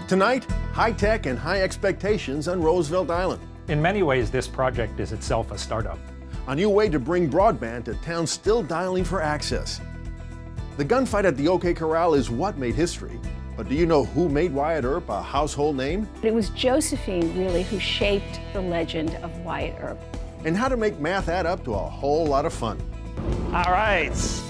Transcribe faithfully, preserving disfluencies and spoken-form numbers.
Tonight, high tech and high expectations on Roosevelt Island. In many ways, this project is itself a startup. A new way to bring broadband to towns still dialing for access. The gunfight at the OK Corral is what made history. But do you know who made Wyatt Earp a household name? It was Josephine, really, who shaped the legend of Wyatt Earp. And how to make math add up to a whole lot of fun. All right.